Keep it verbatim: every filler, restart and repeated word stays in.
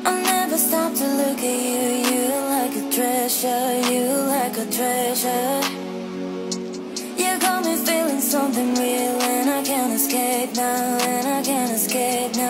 I'll never stop to look at you. You like a treasure, you like a treasure. You got me feeling something real, and I can't escape now, and I can't escape now.